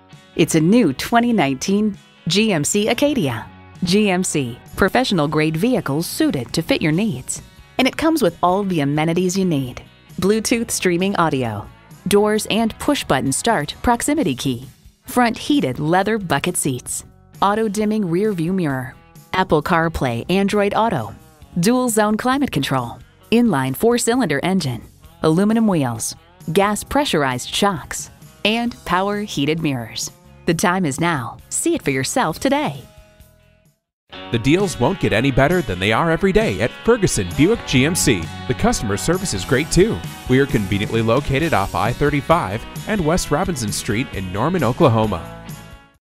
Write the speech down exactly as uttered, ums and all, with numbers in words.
It's a new twenty nineteen G M C ACADIA. G M C, professional-grade vehicles suited to fit your needs. And it comes with all the amenities you need. Bluetooth streaming audio, doors and push-button start proximity key, front heated leather bucket seats, auto-dimming rear-view mirror, Apple CarPlay Android Auto, dual-zone climate control, inline four-cylinder engine, aluminum wheels, gas pressurized shocks, and power heated mirrors. The time is now. See it for yourself today. The deals won't get any better than they are every day at Ferguson Buick G M C. The customer service is great too. We are conveniently located off I thirty-five and West Robinson Street in Norman, Oklahoma.